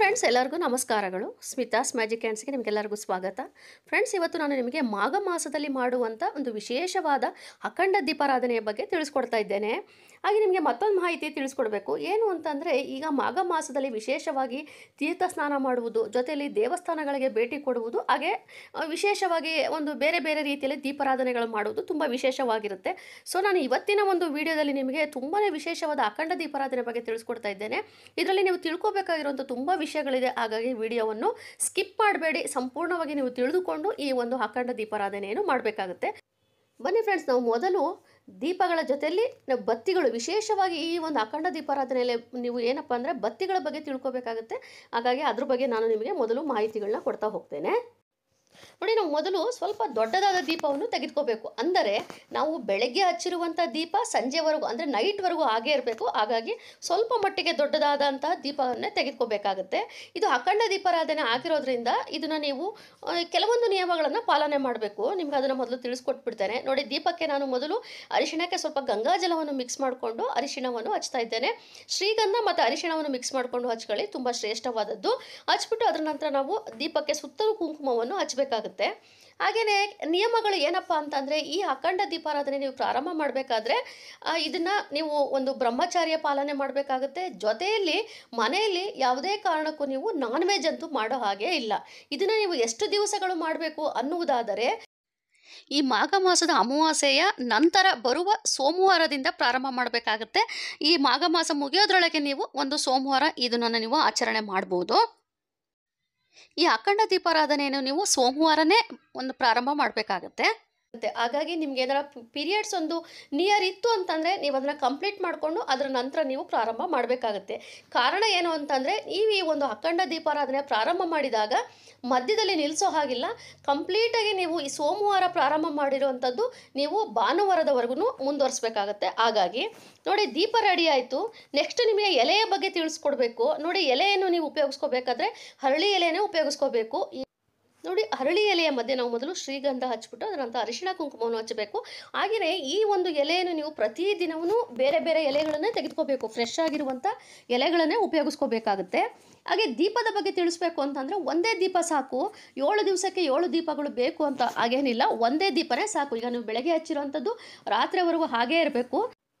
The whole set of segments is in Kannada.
ಫ್ರೆಂಡ್ಸ್, ಎಲ್ಲರಿಗೂ ನಮಸ್ಕಾರಗಳು. ಸ್ಮಿತಾಸ್ ಮ್ಯಾಜಿಕ್ ಹ್ಯಾಂಡ್ಸ್ಗೆ ನಿಮಗೆಲ್ಲರಿಗೂ ಸ್ವಾಗತ. ಫ್ರೆಂಡ್ಸ್, ಇವತ್ತು ನಾನು ನಿಮಗೆ ಮಾಘ ಮಾಸದಲ್ಲಿ ಮಾಡುವಂಥ ಒಂದು ವಿಶೇಷವಾದ ಅಖಂಡ ದೀಪಾರಾಧನೆಯ ಬಗ್ಗೆ ತಿಳಿಸ್ಕೊಡ್ತಾ ಇದ್ದೇನೆ. ಹಾಗೆ ನಿಮಗೆ ಮತ್ತೊಂದು ಮಾಹಿತಿ ತಿಳಿಸ್ಕೊಡ್ಬೇಕು. ಏನು ಅಂತಂದರೆ, ಈಗ ಮಾಘ ಮಾಸದಲ್ಲಿ ವಿಶೇಷವಾಗಿ ತೀರ್ಥ ಸ್ನಾನ ಮಾಡುವುದು, ಜೊತೆಯಲ್ಲಿ ದೇವಸ್ಥಾನಗಳಿಗೆ ಭೇಟಿ ಕೊಡುವುದು, ಹಾಗೆ ವಿಶೇಷವಾಗಿ ಒಂದು ಬೇರೆ ಬೇರೆ ರೀತಿಯಲ್ಲಿ ದೀಪಾರಾಧನೆಗಳು ಮಾಡುವುದು ತುಂಬ ವಿಶೇಷವಾಗಿರುತ್ತೆ. ಸೊ ನಾನು ಇವತ್ತಿನ ಒಂದು ವಿಡಿಯೋದಲ್ಲಿ ನಿಮಗೆ ತುಂಬಾ ವಿಶೇಷವಾದ ಅಖಂಡ ದೀಪಾರಾಧನೆ ಬಗ್ಗೆ ತಿಳಿಸ್ಕೊಡ್ತಾ ಇದ್ದೇನೆ. ಇದರಲ್ಲಿ ನೀವು ತಿಳ್ಕೊಬೇಕಾಗಿರುವಂಥ ತುಂಬ ವಿಷಯಗಳಿದೆ. ಹಾಗಾಗಿ ವಿಡಿಯೋವನ್ನು ಸ್ಕಿಪ್ ಮಾಡಬೇಡಿ, ಸಂಪೂರ್ಣವಾಗಿ ನೀವು ತಿಳಿದುಕೊಂಡು ಈ ಒಂದು ಅಖಂಡ ದೀಪಾರಾಧನೆಯನ್ನು ಮಾಡಬೇಕಾಗುತ್ತೆ. ಬನ್ನಿ ಫ್ರೆಂಡ್ಸ್, ನಾವು ಮೊದಲು ದೀಪಗಳ ಜೊತೆಯಲ್ಲಿ ನಾವು ಬತ್ತಿಗಳು, ವಿಶೇಷವಾಗಿ ಈ ಒಂದು ಅಖಂಡ ದೀಪಾರಾಧನೆಯಲ್ಲಿ ನೀವು ಏನಪ್ಪ ಅಂದರೆ ಬತ್ತಿಗಳ ಬಗ್ಗೆ ತಿಳ್ಕೊಬೇಕಾಗುತ್ತೆ. ಹಾಗಾಗಿ ಅದ್ರ ಬಗ್ಗೆ ನಾನು ನಿಮಗೆ ಮೊದಲು ಮಾಹಿತಿಗಳನ್ನ ಕೊಡ್ತಾ ಹೋಗ್ತೇನೆ. ನೋಡಿ, ನಾವು ಮೊದಲು ಸ್ವಲ್ಪ ದೊಡ್ಡದಾದ ದೀಪವನ್ನು ತೆಗೆದುಕೋಬೇಕು. ಅಂದರೆ ನಾವು ಬೆಳಗ್ಗೆ ಹಚ್ಚಿರುವಂಥ ದೀಪ ಸಂಜೆವರೆಗೂ ಅಂದರೆ ನೈಟ್ವರೆಗೂ ಹಾಗೇ ಇರಬೇಕು. ಹಾಗಾಗಿ ಸ್ವಲ್ಪ ಮಟ್ಟಿಗೆ ದೊಡ್ಡದಾದಂತಹ ದೀಪವನ್ನೇ ತೆಗೆದುಕೋಬೇಕಾಗುತ್ತೆ. ಇದು ಅಖಂಡ ದೀಪಾರಾಧನೆ ಆಗಿರೋದ್ರಿಂದ ಇದನ್ನು ನೀವು ಕೆಲವೊಂದು ನಿಯಮಗಳನ್ನು ಪಾಲನೆ ಮಾಡಬೇಕು. ನಿಮ್ಗೆ ಅದನ್ನು ಮೊದಲು ತಿಳಿಸ್ಕೊಟ್ಬಿಡ್ತೇನೆ. ನೋಡಿ, ದೀಪಕ್ಕೆ ನಾನು ಮೊದಲು ಅರಿಶಿಣಕ್ಕೆ ಸ್ವಲ್ಪ ಗಂಗಾಜಲವನ್ನು ಮಿಕ್ಸ್ ಮಾಡಿಕೊಂಡು ಅರಿಶಿಣವನ್ನು ಹಚ್ತಾ ಇದ್ದೇನೆ. ಶ್ರೀಗಂಧ ಮತ್ತು ಅರಿಶಿಣವನ್ನು ಮಿಕ್ಸ್ ಮಾಡಿಕೊಂಡು ಹಚ್ಕೊಳ್ಳಿ, ತುಂಬ ಶ್ರೇಷ್ಠವಾದದ್ದು. ಹಚ್ಬಿಟ್ಟು ಅದರ ನಂತರ ನಾವು ದೀಪಕ್ಕೆ ಸುತ್ತಲೂ ಕುಂಕುಮವನ್ನು ಹಚ್ಚಬೇಕಾಗುತ್ತೆ. ಹಾಗೆಯೇ ನಿಯಮಗಳು ಏನಪ್ಪ ಅಂತಂದರೆ, ಈ ಅಖಂಡ ದೀಪಾರಾಧನೆ ನೀವು ಪ್ರಾರಂಭ ಮಾಡಬೇಕಾದ್ರೆ ಇದನ್ನು ನೀವು ಒಂದು ಬ್ರಹ್ಮಚಾರ್ಯ ಪಾಲನೆ ಮಾಡಬೇಕಾಗುತ್ತೆ. ಜೊತೆಯಲ್ಲಿ ಮನೆಯಲ್ಲಿ ಯಾವುದೇ ಕಾರಣಕ್ಕೂ ನೀವು ನಾನ್ ವೆಜ್ ಅಂತೂ ಮಾಡೋ ಹಾಗೆ ಇಲ್ಲ. ಇದನ್ನು ನೀವು ಎಷ್ಟು ದಿವಸಗಳು ಮಾಡಬೇಕು ಅನ್ನುವುದಾದರೆ, ಈ ಮಾಘ ಮಾಸದ ಅಮಾವಾಸ್ಯೆಯ ನಂತರ ಬರುವ ಸೋಮವಾರದಿಂದ ಪ್ರಾರಂಭ ಮಾಡಬೇಕಾಗುತ್ತೆ. ಈ ಮಾಘ ಮಾಸ ಮುಗಿಯೋದ್ರೊಳಗೆ ನೀವು ಒಂದು ಸೋಮವಾರ ಇದನ್ನು ನೀವು ಆಚರಣೆ ಮಾಡ್ಬೋದು. ಈ ಅಖಂಡ ದೀಪಾರಾಧನೆಯನ್ನು ನೀವು ಸೋಮವಾರನೇ ಒಂದು ಪ್ರಾರಂಭ ಮಾಡಬೇಕಾಗತ್ತೆ. ಹಾಗಾಗಿ ನಿಮ್ಗೆ ಏನಾರ ಪೀರಿಯಡ್ಸ್ ಒಂದು ನಿಯರ್ ಇತ್ತು ಅಂತಂದರೆ ನೀವು ಅದನ್ನು ಕಂಪ್ಲೀಟ್ ಮಾಡಿಕೊಂಡು ಅದರ ನಂತರ ನೀವು ಪ್ರಾರಂಭ ಮಾಡಬೇಕಾಗತ್ತೆ. ಕಾರಣ ಏನು ಅಂತಂದರೆ, ನೀವು ಈ ಒಂದು ಅಖಂಡ ದೀಪಾರಾಧನೆ ಪ್ರಾರಂಭ ಮಾಡಿದಾಗ ಮಧ್ಯದಲ್ಲಿ ನಿಲ್ಲಿಸೋ ಹಾಗಿಲ್ಲ. ಕಂಪ್ಲೀಟಾಗಿ ನೀವು ಈ ಸೋಮವಾರ ಪ್ರಾರಂಭ ಮಾಡಿರುವಂಥದ್ದು ನೀವು ಭಾನುವಾರದವರೆಗೂ ಮುಂದುವರಿಸಬೇಕಾಗತ್ತೆ. ಹಾಗಾಗಿ ನೋಡಿ, ದೀಪ ರೆಡಿ ಆಯಿತು. ನೆಕ್ಸ್ಟ್ ನಿಮಗೆ ಎಲೆಯ ಬಗ್ಗೆ ತಿಳಿಸ್ಕೊಡ್ಬೇಕು. ನೋಡಿ, ಎಲೆಯನ್ನು ನೀವು ಉಪಯೋಗಿಸ್ಕೋಬೇಕಾದ್ರೆ ಹರಳಿ ಎಲೆನೇ ಉಪಯೋಗಿಸ್ಕೋಬೇಕು. ನೋಡಿ, ಹರಳಿ ಎಲೆಯ ಮಧ್ಯೆ ನಾವು ಮೊದಲು ಶ್ರೀಗಂಧ ಹಚ್ಬಿಟ್ಟು ಅದರ ನಂತರ ಅರಿಶಿಣ ಕುಂಕುಮವನ್ನು ಹಚ್ಚಬೇಕು. ಹಾಗೆಯೇ ಈ ಒಂದು ಎಲೆಯನ್ನು ನೀವು ಪ್ರತಿದಿನವೂ ಬೇರೆ ಬೇರೆ ಎಲೆಗಳನ್ನೇ ತೆಗೆದುಕೋಬೇಕು. ಫ್ರೆಶ್ ಆಗಿರುವಂಥ ಎಲೆಗಳನ್ನೇ ಉಪಯೋಗಿಸ್ಕೋಬೇಕಾಗುತ್ತೆ. ಹಾಗೆ ದೀಪದ ಬಗ್ಗೆ ತಿಳಿಸ್ಬೇಕು ಅಂತಂದರೆ, ಒಂದೇ ದೀಪ ಸಾಕು. 7 ದಿವಸಕ್ಕೆ 7 ದೀಪಗಳು ಬೇಕು ಅಂತ ಹಾಗೇನಿಲ್ಲ, ಒಂದೇ ದೀಪನೇ ಸಾಕು. ಈಗ ನೀವು ಬೆಳಗ್ಗೆ ಹಚ್ಚಿರೋವಂಥದ್ದು ರಾತ್ರಿವರೆಗೂ ಹಾಗೇ ಇರಬೇಕು.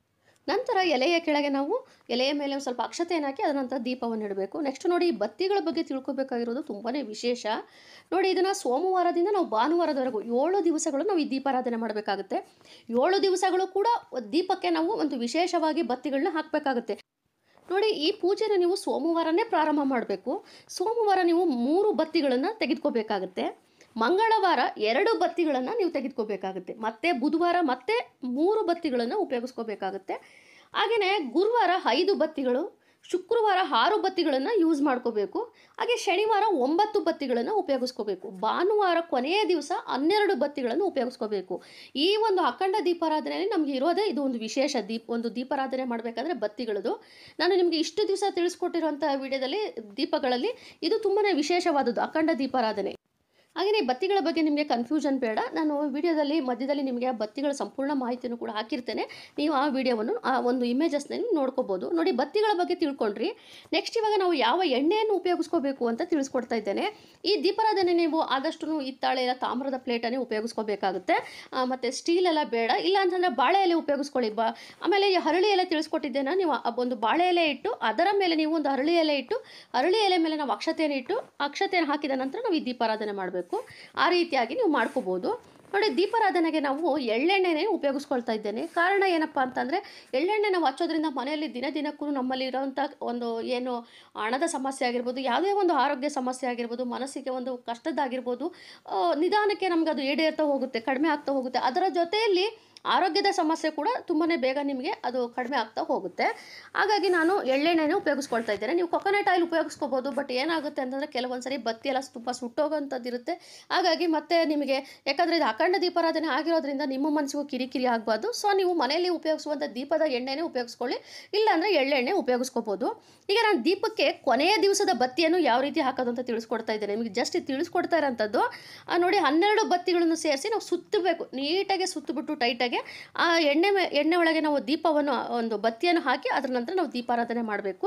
ನಂತರ ಎಲೆಯ ಕೆಳಗೆ ನಾವು ಎಲೆಯ ಮೇಲೆ ಒಂದು ಸ್ವಲ್ಪ ಅಕ್ಷತೆಯನ್ನು ಹಾಕಿ ಅದರ ನಂತರ ದೀಪವನ್ನು ಇಡಬೇಕು. ನೆಕ್ಸ್ಟ್ ನೋಡಿ, ಬತ್ತಿಗಳ ಬಗ್ಗೆ ತಿಳ್ಕೊಬೇಕಾಗಿರೋದು ತುಂಬಾ ವಿಶೇಷ. ನೋಡಿ, ಇದನ್ನು ಸೋಮವಾರದಿಂದ ನಾವು ಭಾನುವಾರದವರೆಗೂ 7 ದಿವಸಗಳು ನಾವು ಈ ದೀಪಾರಾಧನೆ ಮಾಡಬೇಕಾಗುತ್ತೆ. 7 ದಿವಸಗಳು ಕೂಡ ದೀಪಕ್ಕೆ ನಾವು ಒಂದು ವಿಶೇಷವಾಗಿ ಬತ್ತಿಗಳನ್ನ ಹಾಕಬೇಕಾಗುತ್ತೆ. ನೋಡಿ, ಈ ಪೂಜೆನ ನೀವು ಸೋಮವಾರನೇ ಪ್ರಾರಂಭ ಮಾಡಬೇಕು. ಸೋಮವಾರ ನೀವು 3 ಬತ್ತಿಗಳನ್ನು ತೆಗೆದುಕೋಬೇಕಾಗುತ್ತೆ. ಮಂಗಳವಾರ 2 ಬತ್ತಿಗಳನ್ನು ನೀವು ತೆಗೆದುಕೋಬೇಕಾಗುತ್ತೆ. ಮತ್ತು ಬುಧವಾರ ಮತ್ತೆ 3 ಬತ್ತಿಗಳನ್ನು ಉಪಯೋಗಿಸ್ಕೋಬೇಕಾಗುತ್ತೆ. ಹಾಗೆಯೇ ಗುರುವಾರ 5 ಬತ್ತಿಗಳು, ಶುಕ್ರವಾರ 6 ಬತ್ತಿಗಳನ್ನು ಯೂಸ್ ಮಾಡ್ಕೋಬೇಕು. ಹಾಗೆ ಶನಿವಾರ 9 ಬತ್ತಿಗಳನ್ನು ಉಪಯೋಗಿಸ್ಕೋಬೇಕು. ಭಾನುವಾರ ಕೊನೆಯ ದಿವಸ 12 ಬತ್ತಿಗಳನ್ನು ಉಪಯೋಗಿಸ್ಕೋಬೇಕು. ಈ ಒಂದು ಅಖಂಡ ದೀಪಾರಾಧನೆಯಲ್ಲಿ ನಮಗೆ ಇರೋದೇ ಇದು ಒಂದು ವಿಶೇಷ. ಒಂದು ದೀಪಾರಾಧನೆ ಮಾಡಬೇಕಾದ್ರೆ ಬತ್ತಿಗಳದು ನಾನು ನಿಮಗೆ ಇಷ್ಟು ದಿವಸ ತಿಳಿಸ್ಕೊಟ್ಟಿರುವಂಥ ವಿಡಿಯೋದಲ್ಲಿ ದೀಪಗಳಲ್ಲಿ ಇದು ತುಂಬಾ ವಿಶೇಷವಾದದ್ದು ಅಖಂಡ ದೀಪಾರಾಧನೆ. ಹಾಗೆಯೇ ಬತ್ತಿಗಳ ಬಗ್ಗೆ ನಿಮಗೆ ಕನ್ಫ್ಯೂಷನ್ ಬೇಡ. ನಾನು ವಿಡಿಯೋದಲ್ಲಿ ಮಧ್ಯದಲ್ಲಿ ನಿಮಗೆ ಆ ಬತ್ತಿಗಳ ಸಂಪೂರ್ಣ ಮಾಹಿತಿಯನ್ನು ಕೂಡ ಹಾಕಿರ್ತೇನೆ. ನೀವು ಆ ವಿಡಿಯೋವನ್ನು ಆ ಒಂದು ಇಮೇಜಸ್ನಲ್ಲಿ ನೋಡ್ಕೋಬೋದು. ನೋಡಿ, ಬತ್ತಿಗಳ ಬಗ್ಗೆ ತಿಳ್ಕೊಂಡ್ರಿ. ನೆಕ್ಸ್ಟ್ ಇವಾಗ ನಾವು ಯಾವ ಎಣ್ಣೆಯನ್ನು ಉಪಯೋಗಿಸ್ಕೋಬೇಕು ಅಂತ ತಿಳಿಸ್ಕೊಡ್ತಾ ಇದ್ದೇನೆ. ಈ ದೀಪಾರಾಧನೆ ನೀವು ಆದಷ್ಟು ಹಿತ್ತಾಳೆ ಇಲ್ಲ ತಾಮ್ರದ ಪ್ಲೇಟನ್ನೇ ಉಪಯೋಗಿಸ್ಕೋಬೇಕಾಗುತ್ತೆ. ಮತ್ತು ಸ್ಟೀಲ್ ಎಲ್ಲ ಬೇಡ. ಇಲ್ಲ ಅಂತಂದರೆ ಬಾಳೆ ಎಲೆ ಉಪಯೋಗಿಸ್ಕೊಳ್ಳಿ. ಆಮೇಲೆ ಈ ಹರಳಿ ಎಲೆ ತಿಳಿಸ್ಕೊಟ್ಟಿದ್ದೇನೆ. ನೀವು ಒಂದು ಬಾಳೆ ಎಲೆ ಇಟ್ಟು ಅದರ ಮೇಲೆ ನೀವು ಒಂದು ಹರಳಿ ಎಲೆ ಇಟ್ಟು ಹರಳಿ ಎಲೆ ಮೇಲೆ ನಾವು ಅಕ್ಷತೆಯನ್ನು ಇಟ್ಟು ಅಕ್ಷತೆಯನ್ನು ಹಾಕಿದ ನಂತರ ನಾವು ಈ ದೀಪಾರಾಧನೆ ಮಾಡಬೇಕು. ಆ ರೀತಿಯಾಗಿ ನೀವು ಮಾಡ್ಕೋಬೋದು. ನೋಡಿ, ದೀಪಾರಾಧನೆಗೆ ನಾವು ಎಳ್ಳೆಣ್ಣೆನೇ ಉಪಯೋಗಿಸ್ಕೊಳ್ತಾ ಇದ್ದೇನೆ. ಕಾರಣ ಏನಪ್ಪ ಅಂತಂದರೆ, ಎಳ್ಳೆಣ್ಣೆ ನಾವು ಹಚ್ಚೋದ್ರಿಂದ ಮನೆಯಲ್ಲಿ ದಿನಕ್ಕೂ ನಮ್ಮಲ್ಲಿ ಇರೋವಂಥ ಒಂದು ಏನು ಹಣದ ಸಮಸ್ಯೆ ಆಗಿರ್ಬೋದು, ಯಾವುದೇ ಒಂದು ಆರೋಗ್ಯ ಸಮಸ್ಯೆ ಆಗಿರ್ಬೋದು, ಮನಸ್ಸಿಗೆ ಒಂದು ಕಷ್ಟದ್ದಾಗಿರ್ಬೋದು, ನಿಧಾನಕ್ಕೆ ನಮ್ಗೆ ಅದು ಈಡೇರ್ತಾ ಹೋಗುತ್ತೆ, ಕಡಿಮೆ ಆಗ್ತಾ ಹೋಗುತ್ತೆ. ಅದರ ಜೊತೆಯಲ್ಲಿ ಆರೋಗ್ಯದ ಸಮಸ್ಯೆ ಕೂಡ ತುಂಬಾ ಬೇಗ ನಿಮಗೆ ಅದು ಕಡಿಮೆ ಆಗ್ತಾ ಹೋಗುತ್ತೆ. ಹಾಗಾಗಿ ನಾನು ಎಳ್ಳೆಣ್ಣೆನೇ ಉಪಯೋಗಿಸ್ಕೊಳ್ತಾ ಇದ್ದೇನೆ. ನೀವು ಕೊಕೊನಟ್ ಆಯಿಲ್ ಉಪಯೋಗಿಸ್ಕೋಬೋದು. ಬಟ್ ಏನಾಗುತ್ತೆ ಅಂತಂದರೆ, ಕೆಲವೊಂದು ಸರಿ ಬತ್ತಿ ಎಲ್ಲ ತುಂಬ ಸುಟ್ಟೋಗೋಂಥದ್ದು ಇರುತ್ತೆ. ಹಾಗಾಗಿ ಮತ್ತೆ ನಿಮಗೆ, ಯಾಕಂದರೆ ಇದು ಅಖಂಡ ದೀಪಾರಾಧನೆ ಆಗಿರೋದ್ರಿಂದ ನಿಮ್ಮ ಮನಸ್ಸಿಗೂ ಕಿರಿಕಿರಿ ಆಗಬಾರ್ದು. ಸೊ ನೀವು ಮನೆಯಲ್ಲಿ ಉಪಯೋಗಿಸುವಂಥ ದೀಪದ ಎಣ್ಣೆನೇ ಉಪಯೋಗಿಸ್ಕೊಳ್ಳಿ, ಇಲ್ಲಾಂದರೆ ಎಳ್ಳೆಣ್ಣೆ ಉಪಯೋಗಿಸ್ಕೋಬೋದು. ಈಗ ನಾನು ದೀಪಕ್ಕೆ ಕೊನೆಯ ದಿವಸದ ಬತ್ತಿಯನ್ನು ಯಾವ ರೀತಿ ಹಾಕೋದು ಅಂತ ತಿಳಿಸ್ಕೊಡ್ತಾ ಇದ್ದೇನೆ. ನಿಮಗೆ ಜಸ್ಟ್ ತಿಳಿಸ್ಕೊಡ್ತಾ ಇರೋಂಥದ್ದು ನೋಡಿ, 12 ಬತ್ತಿಗಳನ್ನು ಸೇರಿಸಿ ನಾವು ಸುತ್ತಬೇಕು. ನೀಟಾಗಿ ಸುತ್ತಬಿಟ್ಟು ಟೈಟಾಗಿ ಆ ಎಣ್ಣೆ ಒಳಗೆ ನಾವು ದೀಪವನ್ನು ಒಂದು ಬತ್ತಿಯನ್ನು ಹಾಕಿ ಅದರ ನಂತರ ನಾವು ದೀಪಾರಾಧನೆ ಮಾಡಬೇಕು.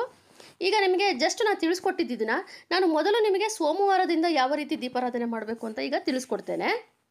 ಈಗ ನಿಮಗೆ ಜಸ್ಟ್ ನಾನು ತಿಳಿಸ್ಕೊಟ್ಟಿದ್ದನ್ನ ನಾನು ಮೊದಲು ನಿಮಗೆ ಸೋಮವಾರದಿಂದ ಯಾವ ರೀತಿ ದೀಪಾರಾಧನೆ ಮಾಡಬೇಕು ಅಂತ ಈಗ ತಿಳಿಸ್ಕೊಡ್ತೇನೆ.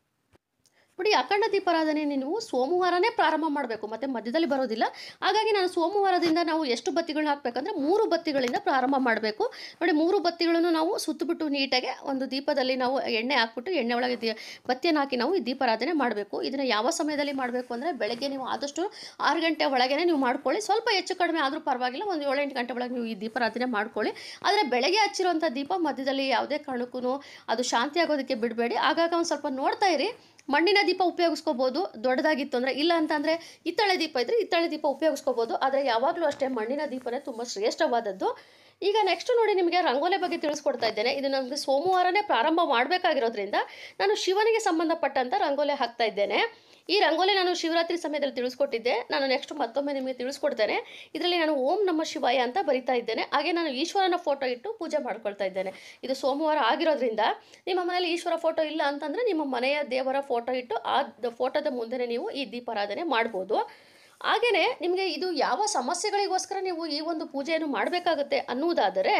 ನೋಡಿ, ಅಖಂಡ ದೀಪಾರಾಧನೆ ನೀವು ಸೋಮವಾರನೇ ಪ್ರಾರಂಭ ಮಾಡಬೇಕು, ಮತ್ತು ಮಧ್ಯದಲ್ಲಿ ಬರೋದಿಲ್ಲ. ಹಾಗಾಗಿ ನಾನು ಸೋಮವಾರದಿಂದ ನಾವು ಎಷ್ಟು ಬತ್ತಿಗಳನ್ನ ಹಾಕಬೇಕಂದ್ರೆ 3 ಬತ್ತಿಗಳಿಂದ ಪ್ರಾರಂಭ ಮಾಡಬೇಕು. ನೋಡಿ, 3 ಬತ್ತಿಗಳನ್ನು ನಾವು ಸುತ್ತಬಿಟ್ಟು ನೀಟಾಗಿ ಒಂದು ದೀಪದಲ್ಲಿ ನಾವು ಎಣ್ಣೆ ಹಾಕ್ಬಿಟ್ಟು ಎಣ್ಣೆ ಒಳಗೆ ಬತ್ತಿಯನ್ನು ಹಾಕಿ ನಾವು ಈ ದೀಪಾರಾಧನೆ ಮಾಡಬೇಕು. ಇದನ್ನು ಯಾವ ಸಮಯದಲ್ಲಿ ಮಾಡಬೇಕು ಅಂದರೆ ಬೆಳಗ್ಗೆ ನೀವು ಆದಷ್ಟು 6 ಗಂಟೆ ಒಳಗೇ ನೀವು ಮಾಡ್ಕೊಳ್ಳಿ. ಸ್ವಲ್ಪ ಹೆಚ್ಚು ಕಡಿಮೆ ಆದರೂ ಪರವಾಗಿಲ್ಲ, ಒಂದು 7-8 ಗಂಟೆ ಒಳಗೆ ನೀವು ಈ ದೀಪಾರಾಧನೆ ಮಾಡ್ಕೊಳ್ಳಿ. ಆದರೆ ಬೆಳಗ್ಗೆ ಹಚ್ಚಿರುವಂಥ ದೀಪ ಮಧ್ಯದಲ್ಲಿ ಯಾವುದೇ ಕಾರಣಕ್ಕೂ ಅದು ಶಾಂತಿ ಆಗೋದಕ್ಕೆ ಬಿಡಬೇಡಿ. ಆಗಾಗ ಒಂದು ಸ್ವಲ್ಪ ನೋಡ್ತಾ ಇರಿ. ಮಣ್ಣಿನ ದೀಪ ಉಪಯೋಗಿಸ್ಕೋಬೋದು ದೊಡ್ಡದಾಗಿತ್ತು ಅಂದರೆ, ಇಲ್ಲ ಅಂತಂದರೆ ಹಿತ್ತಾಳೆ ದೀಪ ಇದ್ದರೆ ಹಿತ್ತಾಳೆ ದೀಪ ಉಪಯೋಗಿಸ್ಕೋಬೋದು. ಆದರೆ ಯಾವಾಗಲೂ ಅಷ್ಟೇ ಮಣ್ಣಿನ ದೀಪನೇ ತುಂಬ ಶ್ರೇಷ್ಠವಾದದ್ದು. ಈಗ ನೆಕ್ಸ್ಟ್ ನೋಡಿ, ನಿಮಗೆ ರಂಗೋಲಿ ಬಗ್ಗೆ ತಿಳಿಸ್ಕೊಡ್ತಾ ಇದ್ದೇನೆ. ಇದು ನಮಗೆ ಸೋಮವಾರನೇ ಪ್ರಾರಂಭ ಮಾಡಬೇಕಾಗಿರೋದ್ರಿಂದ ನಾನು ಶಿವನಿಗೆ ಸಂಬಂಧಪಟ್ಟಂಥ ರಂಗೋಲಿ ಹಾಕ್ತಾ ಇದ್ದೇನೆ. ಈ ರಂಗೋಲಿ ನಾನು ಶಿವರಾತ್ರಿ ಸಮಯದಲ್ಲಿ ತಿಳಿಸ್ಕೊಟ್ಟಿದ್ದೆ. ನಾನು ನೆಕ್ಸ್ಟ್ ಮತ್ತೊಮ್ಮೆ ನಿಮಗೆ ತಿಳಿಸ್ಕೊಡ್ತೇನೆ. ಇದರಲ್ಲಿ ನಾನು ಓಂ ನಮಃ ಶಿವಾಯ ಅಂತ ಬರಿತಾ ಇದ್ದೇನೆ. ಹಾಗೆ ನಾನು ಈಶ್ವರನ ಫೋಟೋ ಇಟ್ಟು ಪೂಜೆ ಮಾಡ್ಕೊಳ್ತಾ ಇದ್ದೇನೆ. ಇದು ಸೋಮವಾರ ಆಗಿರೋದ್ರಿಂದ ನಿಮ್ಮ ಮನೇಲಿ ಈಶ್ವರ ಫೋಟೋ ಇಲ್ಲ ಅಂತಂದರೆ ನಿಮ್ಮ ಮನೆಯ ದೇವರ ಫೋಟೋ ಇಟ್ಟು ಆ ಫೋಟೋದ ಮುಂದೆ ನೀವು ಈ ದೀಪಾರಾಧನೆ ಮಾಡ್ಬೋದು. ಹಾಗೆಯೇ ನಿಮಗೆ ಇದು ಯಾವ ಸಮಸ್ಯೆಗಳಿಗೋಸ್ಕರ ನೀವು ಈ ಒಂದು ಪೂಜೆಯನ್ನು ಮಾಡಬೇಕಾಗುತ್ತೆ ಅನ್ನುವುದಾದರೆ,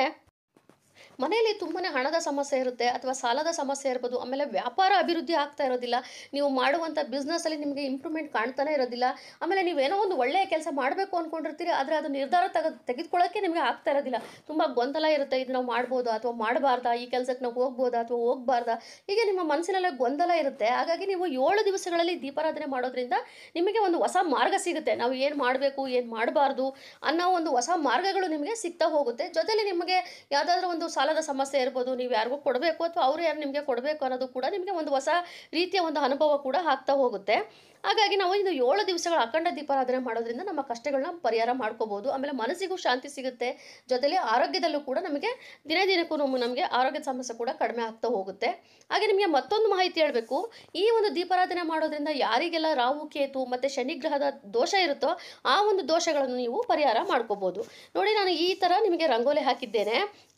ಮನೆಯಲ್ಲಿ ತುಂಬಾ ಹಣದ ಸಮಸ್ಯೆ ಇರುತ್ತೆ, ಅಥವಾ ಸಾಲದ ಸಮಸ್ಯೆ ಇರ್ಬೋದು. ಆಮೇಲೆ ವ್ಯಾಪಾರ ಅಭಿವೃದ್ಧಿ ಆಗ್ತಾ ಇರೋದಿಲ್ಲ, ನೀವು ಮಾಡುವಂಥ ಬಿಸ್ನೆಸ್ಸಲ್ಲಿ ನಿಮಗೆ ಇಂಪ್ರೂವ್ಮೆಂಟ್ ಕಾಣ್ತಾನೆ ಇರೋದಿಲ್ಲ. ಆಮೇಲೆ ನೀವೇನೋ ಒಂದು ಒಳ್ಳೆಯ ಕೆಲಸ ಮಾಡಬೇಕು ಅಂದ್ಕೊಂಡಿರ್ತೀರಿ, ಆದರೆ ಅದು ನಿರ್ಧಾರ ತೆಗೆದುಕೊಳ್ಳೋಕ್ಕೆ ನಿಮಗೆ ಆಗ್ತಾ ಇರೋದಿಲ್ಲ. ತುಂಬ ಗೊಂದಲ ಇರುತ್ತೆ, ಇದು ನಾವು ಮಾಡ್ಬೋದಾ ಅಥವಾ ಮಾಡಬಾರ್ದಾ, ಈ ಕೆಲಸಕ್ಕೆ ನಾವು ಹೋಗ್ಬೋದಾ ಅಥವಾ ಹೋಗಬಾರ್ದಾ, ಹೀಗೆ ನಿಮ್ಮ ಮನಸ್ಸಿನಲ್ಲೇ ಗೊಂದಲ ಇರುತ್ತೆ. ಹಾಗಾಗಿ ನೀವು 7 ದಿವಸಗಳಲ್ಲಿ ದೀಪಾರಾಧನೆ ಮಾಡೋದ್ರಿಂದ ನಿಮಗೆ ಒಂದು ಹೊಸ ಮಾರ್ಗ ಸಿಗುತ್ತೆ. ನಾವು ಏನು ಮಾಡಬೇಕು ಏನು ಮಾಡಬಾರ್ದು ಅನ್ನೋ ಒಂದು ಹೊಸ ಮಾರ್ಗಗಳು ನಿಮಗೆ ಸಿಗ್ತಾ ಹೋಗುತ್ತೆ. ಜೊತೆಲಿ ನಿಮಗೆ ಯಾವುದಾದ್ರೂ ಒಂದು ಸಾಲದ ಸಮಸ್ಯೆ ಇರ್ಬೋದು, ನೀವು ಯಾರಿಗೂ ಕೊಡಬೇಕು ಅಥವಾ ಅವರು ಯಾರು ನಿಮಗೆ ಕೊಡಬೇಕು ಅನ್ನೋದು ಕೂಡ ನಿಮಗೆ ಒಂದು ಹೊಸ ರೀತಿಯ ಒಂದು ಅನುಭವ ಕೂಡ ಆಗ್ತಾ ಹೋಗುತ್ತೆ. ಹಾಗಾಗಿ ನಾವು ಇದು 7 ದಿವಸಗಳ ಅಖಂಡ ದೀಪಾರಾಧನೆ ಮಾಡೋದ್ರಿಂದ ನಮ್ಮ ಕಷ್ಟಗಳನ್ನ ಪರಿಹಾರ ಮಾಡ್ಕೋಬೋದು. ಆಮೇಲೆ ಮನಸ್ಸಿಗೂ ಶಾಂತಿ ಸಿಗುತ್ತೆ, ಜೊತೆಲಿ ಆರೋಗ್ಯದಲ್ಲೂ ಕೂಡ ನಮಗೆ ದಿನೇ ದಿನಕ್ಕೂ ನಮಗೆ ಆರೋಗ್ಯದ ಸಮಸ್ಯೆ ಕೂಡ ಕಡಿಮೆ ಆಗ್ತಾ ಹೋಗುತ್ತೆ. ಹಾಗೆ ನಿಮಗೆ ಮತ್ತೊಂದು ಮಾಹಿತಿ ಹೇಳಬೇಕು. ಈ ಒಂದು ದೀಪಾರಾಧನೆ ಮಾಡೋದ್ರಿಂದ ಯಾರಿಗೆಲ್ಲ ರಾಹು ಕೇತು ಮತ್ತು ಶನಿಗ್ರಹದ ದೋಷ ಇರುತ್ತೋ ಆ ಒಂದು ದೋಷಗಳನ್ನು ನೀವು ಪರಿಹಾರ ಮಾಡ್ಕೋಬೋದು. ನೋಡಿ, ನಾನು ಈ ಥರ ನಿಮಗೆ ರಂಗೋಲಿ ಹಾಕಿದ್ದೇನೆ.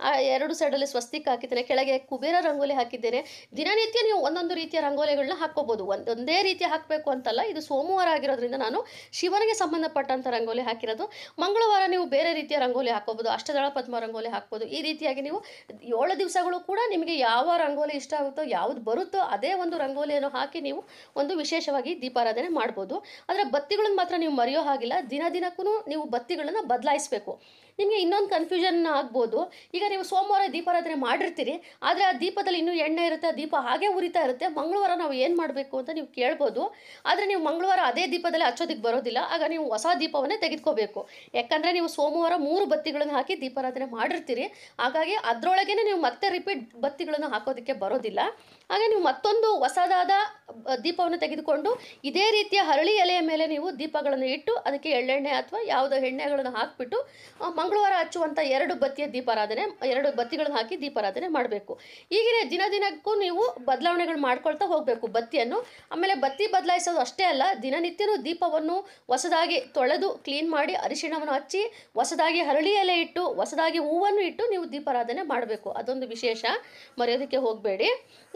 2 ಸೈಡಲ್ಲಿ ಸ್ವಸ್ತಿಕ್ ಹಾಕಿದ್ದೇನೆ, ಕೆಳಗೆ ಕುಬೇರ ರಂಗೋಲಿ ಹಾಕಿದ್ದೇನೆ. ದಿನನಿತ್ಯ ನೀವು ಒಂದೊಂದು ರೀತಿಯ ರಂಗೋಲಿಗಳನ್ನ ಹಾಕ್ಕೋಬೋದು, ಒಂದೇ ರೀತಿಯ ಹಾಕಬೇಕು ಅಂತಲ್ಲ. ಇದು ಸೋಮವಾರ ಆಗಿರೋದ್ರಿಂದ ನಾನು ಶಿವನಿಗೆ ಸಂಬಂಧಪಟ್ಟಂಥ ರಂಗೋಲಿ ಹಾಕಿರೋದು. ಮಂಗಳವಾರ ನೀವು ಬೇರೆ ರೀತಿಯ ರಂಗೋಲಿ ಹಾಕೋಬೋದು, ಅಷ್ಟದಳ ಪದ್ಮ ರಂಗೋಲಿ ಹಾಕ್ಬೋದು. ಈ ರೀತಿಯಾಗಿ ನೀವು 7 ದಿವಸಗಳು ಕೂಡ ನಿಮಗೆ ಯಾವ ರಂಗೋಲಿ ಇಷ್ಟ ಆಗುತ್ತೋ, ಯಾವುದು ಬರುತ್ತೋ ಅದೇ ಒಂದು ರಂಗೋಲಿಯನ್ನು ಹಾಕಿ ನೀವು ಒಂದು ವಿಶೇಷವಾಗಿ ದೀಪಾರಾಧನೆ ಮಾಡ್ಬೋದು. ಆದರೆ ಬತ್ತಿಗಳನ್ನು ಮಾತ್ರ ನೀವು ಮರೆಯೋ ಹಾಗಿಲ್ಲ, ದಿನಕ್ಕೂ ನೀವು ಬತ್ತಿಗಳನ್ನು ಬದಲಾಯಿಸಬೇಕು. ನಿಮಗೆ ಇನ್ನೊಂದು ಕನ್ಫ್ಯೂಷನ್ ಆಗ್ಬೋದು. ಈಗ ನೀವು ಸೋಮವಾರ ದೀಪಾರಾಧನೆ ಮಾಡಿರ್ತೀರಿ, ಆದರೆ ಆ ದೀಪದಲ್ಲಿ ಇನ್ನೂ ಎಣ್ಣೆ ಇರುತ್ತೆ, ಆ ದೀಪ ಹಾಗೆ ಉರಿತಾ ಇರುತ್ತೆ. ಮಂಗಳವಾರ ನಾವು ಏನು ಮಾಡಬೇಕು ಅಂತ ನೀವು ಕೇಳ್ಬೋದು. ಆದರೆ ನೀವು ಮಂಗಳವಾರ ಅದೇ ದೀಪದಲ್ಲಿ ಹಚ್ಚೋದಕ್ಕೆ ಬರೋದಿಲ್ಲ. ಆಗ ನೀವು ಹೊಸ ದೀಪವನ್ನೇ ತೆಗೆದುಕೋಬೇಕು. ಯಾಕಂದರೆ ನೀವು ಸೋಮವಾರ 3 ಬತ್ತಿಗಳನ್ನು ಹಾಕಿ ದೀಪಾರಾಧನೆ ಮಾಡಿರ್ತೀರಿ. ಹಾಗಾಗಿ ಅದರೊಳಗೇ ನೀವು ಮತ್ತೆ ರಿಪೀಟ್ ಬತ್ತಿಗಳನ್ನು ಹಾಕೋದಕ್ಕೆ ಬರೋದಿಲ್ಲ. ಹಾಗೆ ನೀವು ಮತ್ತೊಂದು ಹೊಸದಾದ ದೀಪವನ್ನು ತೆಗೆದುಕೊಂಡು ಇದೇ ರೀತಿಯ ಹರಳಿ ಎಲೆಯ ಮೇಲೆ ನೀವು ದೀಪಗಳನ್ನು ಇಟ್ಟು ಅದಕ್ಕೆ ಎಳ್ಳೆಣ್ಣೆ ಅಥವಾ ಯಾವುದೋ ಎಣ್ಣೆಗಳನ್ನು ಹಾಕಿಬಿಟ್ಟು ಮಂಗಳವಾರ ಹಚ್ಚುವಂಥ 2 ಬತ್ತಿಯ ದೀಪಾರಾಧನೆ 2 ಬತ್ತಿಗಳನ್ನು ಹಾಕಿ ದೀಪಾರಾಧನೆ ಮಾಡಬೇಕು. ಹೀಗೆ ದಿನಕ್ಕೂ ನೀವು ಬದಲಾವಣೆಗಳು ಮಾಡ್ಕೊಳ್ತಾ ಹೋಗಬೇಕು ಬತ್ತಿಯನ್ನು. ಆಮೇಲೆ ಬತ್ತಿ ಬದಲಾಯಿಸೋದು ಅಷ್ಟೇ ಅಲ್ಲ, ದಿನನಿತ್ಯನೂ ದೀಪವನ್ನು ಹೊಸದಾಗಿ ತೊಳೆದು ಕ್ಲೀನ್ ಮಾಡಿ ಅರಿಶಿಣವನ್ನು ಹಚ್ಚಿ ಹೊಸದಾಗಿ ಹರಳಿ ಎಲೆ ಇಟ್ಟು ಹೊಸದಾಗಿ ಹೂವನ್ನು ಇಟ್ಟು ನೀವು ದೀಪಾರಾಧನೆ ಮಾಡಬೇಕು. ಅದೊಂದು ವಿಶೇಷ, ಮರೆಯೋದಕ್ಕೆ ಹೋಗಬೇಡಿ.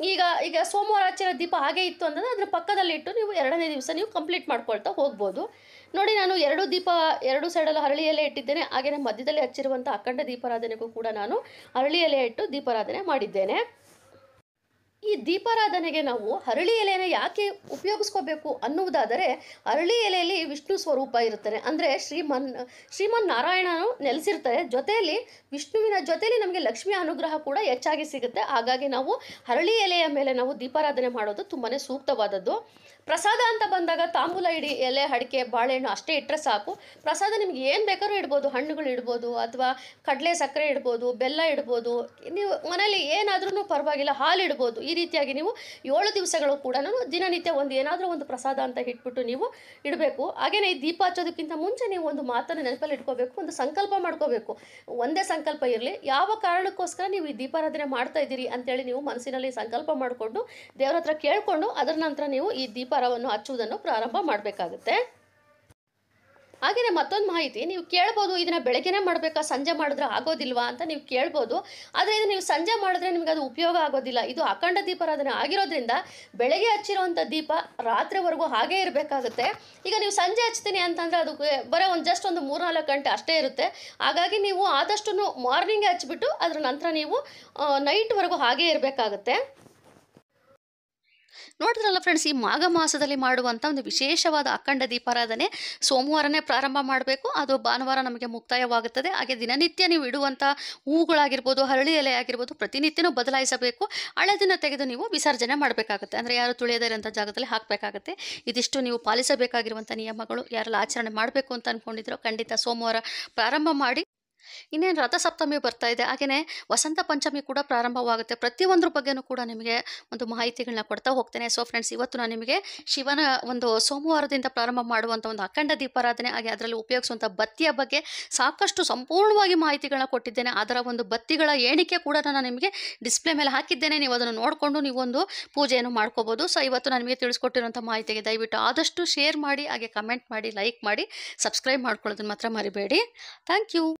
ಈಗ ಸೋಮವಾರ ಹಚ್ಚಿರೋ ದೀಪ ಹಾಗೆ ಇತ್ತು ಅಂದರೆ ಅದರ ಪಕ್ಕದಲ್ಲಿ ಇಟ್ಟು ನೀವು 2ನೇ ದಿವಸ ನೀವು ಕಂಪ್ಲೀಟ್ ಮಾಡ್ಕೊಳ್ತಾ ಹೋಗ್ಬೋದು. ನೋಡಿ, ನಾನು 2 ದೀಪ 2 ಸೈಡಲ್ಲಿ ಹರಳಿ ಎಲೆ ಇಟ್ಟಿದ್ದೇನೆ. ಹಾಗೆಯೇ ಮಧ್ಯದಲ್ಲಿ ಹಚ್ಚಿರುವಂಥ ಅಖಂಡ ದೀಪಾರಾಧನೆಗೂ ಕೂಡ ನಾನು ಹರಳಿ ಎಲೆ ಇಟ್ಟು ದೀಪಾರಾಧನೆ ಮಾಡಿದ್ದೇನೆ. ಈ ದೀಪಾರಾಧನೆಗೆ ನಾವು ಹರಳಿ ಎಲೆಯನ್ನು ಯಾಕೆ ಉಪಯೋಗಿಸ್ಕೋಬೇಕು ಅನ್ನುವುದಾದರೆ, ಹರಳಿ ಎಲೆಯಲ್ಲಿ ವಿಷ್ಣು ಸ್ವರೂಪ ಇರುತ್ತಾನೆ, ಅಂದರೆ ಶ್ರೀಮನ್ನಾರಾಯಣನು ನೆಲೆಸಿರ್ತಾರೆ. ಜೊತೆಯಲ್ಲಿ ವಿಷ್ಣುವಿನ ಜೊತೆಯಲ್ಲಿ ನಮಗೆ ಲಕ್ಷ್ಮಿಯ ಅನುಗ್ರಹ ಕೂಡ ಹೆಚ್ಚಾಗಿ ಸಿಗುತ್ತೆ. ಹಾಗಾಗಿ ನಾವು ಹರಳಿ ಎಲೆಯ ಮೇಲೆ ನಾವು ದೀಪಾರಾಧನೆ ಮಾಡೋದು ತುಂಬಾ ಸೂಕ್ತವಾದದ್ದು. ಪ್ರಸಾದ ಅಂತ ಬಂದಾಗ ತಾಂಬೂಲ ಇಡಿ, ಎಲೆ, ಅಡಿಕೆ, ಬಾಳೆಹಣ್ಣು ಅಷ್ಟೇ ಇಟ್ಟರೆ ಸಾಕು. ಪ್ರಸಾದ ನಿಮ್ಗೆ ಏನು ಬೇಕಾದ್ರೂ ಇಡ್ಬೋದು, ಹಣ್ಣುಗಳು ಇಡ್ಬೋದು, ಅಥವಾ ಕಡಲೆ ಸಕ್ಕರೆ ಇಡ್ಬೋದು, ಬೆಲ್ಲ ಇಡ್ಬೋದು, ನೀವು ಮನೇಲಿ ಏನಾದ್ರೂ ಪರವಾಗಿಲ್ಲ, ಹಾಲು ಇಡ್ಬೋದು. ಈ ರೀತಿಯಾಗಿ ನೀವು 7 ದಿವಸಗಳು ಕೂಡ ದಿನನಿತ್ಯ ಏನಾದರೂ ಒಂದು ಪ್ರಸಾದ ಅಂತ ಇಟ್ಬಿಟ್ಟು ನೀವು ಇಡಬೇಕು. ಹಾಗೆಯೇ ಈ ದೀಪ ಹಚ್ಚೋದಕ್ಕಿಂತ ಮುಂಚೆ ನೀವು ಒಂದು ಮಾತನ್ನು ನೆನಪಲ್ಲಿ ಇಟ್ಕೋಬೇಕು, ಒಂದು ಸಂಕಲ್ಪ ಮಾಡ್ಕೋಬೇಕು. ಒಂದೇ ಸಂಕಲ್ಪ ಇರಲಿ, ಯಾವ ಕಾರಣಕ್ಕೋಸ್ಕರ ನೀವು ಈ ದೀಪಾರಾಧನೆ ಮಾಡ್ತಾ ಇದ್ದೀರಿ ಅಂತೇಳಿ ನೀವು ಮನಸ್ಸಿನಲ್ಲಿ ಸಂಕಲ್ಪ ಮಾಡಿಕೊಂಡು ದೇವರ ಹತ್ರ ಕೇಳಿಕೊಂಡು ಅದರ ನಂತರ ನೀವು ಈ ದೀಪಾರವನ್ನು ಹಚ್ಚುವುದನ್ನು ಪ್ರಾರಂಭ ಮಾಡಬೇಕಾಗುತ್ತೆ. ಹಾಗೆಯೇ ಮತ್ತೊಂದು ಮಾಹಿತಿ ನೀವು ಕೇಳ್ಬೋದು, ಇದನ್ನು ಬೆಳಗ್ಗೆನೇ ಮಾಡಬೇಕಾ ಸಂಜೆ ಮಾಡಿದ್ರೆ ಆಗೋದಿಲ್ವಾ ಅಂತ ನೀವು ಕೇಳ್ಬೋದು. ಆದರೆ ಇದು ನೀವು ಸಂಜೆ ಮಾಡಿದ್ರೆ ನಿಮಗೆ ಅದು ಉಪಯೋಗ ಆಗೋದಿಲ್ಲ. ಇದು ಅಖಂಡ ದೀಪಾರಾಧನೆ ಆಗಿರೋದ್ರಿಂದ ಬೆಳಗ್ಗೆ ಹಚ್ಚಿರುವಂಥ ದೀಪ ರಾತ್ರಿವರೆಗೂ ಹಾಗೇ ಇರಬೇಕಾಗುತ್ತೆ. ಈಗ ನೀವು ಸಂಜೆ ಹಚ್ತೀನಿ ಅಂತಂದರೆ ಅದು ಬರೋ ಜಸ್ಟ್ ಒಂದು 3-4 ಗಂಟೆ ಅಷ್ಟೇ ಇರುತ್ತೆ. ಹಾಗಾಗಿ ನೀವು ಆದಷ್ಟು ಮಾರ್ನಿಂಗ್ ಹಚ್ಬಿಟ್ಟು ಅದರ ನಂತರ ನೀವು ನೈಟ್ವರೆಗೂ ಹಾಗೇ ಇರಬೇಕಾಗುತ್ತೆ. ನೋಡಿದ್ರಲ್ಲ ಫ್ರೆಂಡ್ಸ್, ಈ ಮಾಘ ಮಾಸದಲ್ಲಿ ಮಾಡುವಂಥ ಒಂದು ವಿಶೇಷವಾದ ಅಖಂಡ ದೀಪಾರಾಧನೆ ಸೋಮವಾರನೇ ಪ್ರಾರಂಭ ಮಾಡಬೇಕು, ಅದು ಭಾನುವಾರ ನಮಗೆ ಮುಕ್ತಾಯವಾಗುತ್ತದೆ. ಹಾಗೆ ದಿನನಿತ್ಯ ನೀವು ಇಡುವಂಥ ಹೂಗಳಾಗಿರ್ಬೋದು, ಹರಳಿ ಎಲೆ ಆಗಿರ್ಬೋದು, ಪ್ರತಿನಿತ್ಯನೂ ಬದಲಾಯಿಸಬೇಕು. ಹಳೆದನ್ನು ತೆಗೆದು ನೀವು ವಿಸರ್ಜನೆ ಮಾಡಬೇಕಾಗುತ್ತೆ, ಅಂದರೆ ಯಾರು ತುಳಿಯದೇ ಇರೋಂಥ ಜಾಗದಲ್ಲಿ ಹಾಕಬೇಕಾಗುತ್ತೆ. ಇದಿಷ್ಟು ನೀವು ಪಾಲಿಸಬೇಕಾಗಿರುವಂಥ ನಿಯಮಗಳು. ಯಾರೆಲ್ಲ ಆಚರಣೆ ಮಾಡಬೇಕು ಅಂತ ಅಂದ್ಕೊಂಡಿದ್ರೋ ಖಂಡಿತ ಸೋಮವಾರ ಪ್ರಾರಂಭ ಮಾಡಿ. ಇನ್ನೇನು ರಥಸಪ್ತಮಿ ಬರ್ತಾ ಇದೆ, ಹಾಗೆಯೇ ವಸಂತ ಪಂಚಮಿ ಕೂಡ ಪ್ರಾರಂಭವಾಗುತ್ತೆ. ಪ್ರತಿಯೊಂದ್ರ ಬಗ್ಗೆನೂ ಕೂಡ ನಿಮಗೆ ಒಂದು ಮಾಹಿತಿಗಳನ್ನ ಕೊಡ್ತಾ ಹೋಗ್ತೇನೆ. ಸೊ ಫ್ರೆಂಡ್ಸ್, ಇವತ್ತು ನಾನು ನಿಮಗೆ ಶಿವನ ಒಂದು ಸೋಮವಾರದಿಂದ ಪ್ರಾರಂಭ ಮಾಡುವಂಥ ಒಂದು ಅಖಂಡ ದೀಪಾರಾಧನೆ, ಹಾಗೆ ಅದರಲ್ಲಿ ಉಪಯೋಗಿಸುವಂಥ ಬತ್ತಿಯ ಬಗ್ಗೆ ಸಾಕಷ್ಟು ಸಂಪೂರ್ಣವಾಗಿ ಮಾಹಿತಿಗಳನ್ನ ಕೊಟ್ಟಿದ್ದೇನೆ. ಅದರ ಒಂದು ಬತ್ತಿಗಳ ಎಣಿಕೆ ಕೂಡ ನಾನು ನಿಮಗೆ ಡಿಸ್ಪ್ಲೇ ಮೇಲೆ ಹಾಕಿದ್ದೇನೆ. ನೀವು ಅದನ್ನು ನೋಡಿಕೊಂಡು ನೀವೊಂದು ಪೂಜೆಯನ್ನು ಮಾಡ್ಕೋಬೋದು. ಸೊ ಇವತ್ತು ನಾನು ನಿಮಗೆ ತಿಳಿಸ್ಕೊಟ್ಟಿರುವಂಥ ಮಾಹಿತಿಗೆ ದಯವಿಟ್ಟು ಆದಷ್ಟು ಶೇರ್ ಮಾಡಿ, ಹಾಗೆ ಕಮೆಂಟ್ ಮಾಡಿ, ಲೈಕ್ ಮಾಡಿ, ಸಬ್ಸ್ಕ್ರೈಬ್ ಮಾಡ್ಕೊಳ್ಳೋದನ್ನು ಮಾತ್ರ ಮರಿಬೇಡಿ. Thank you.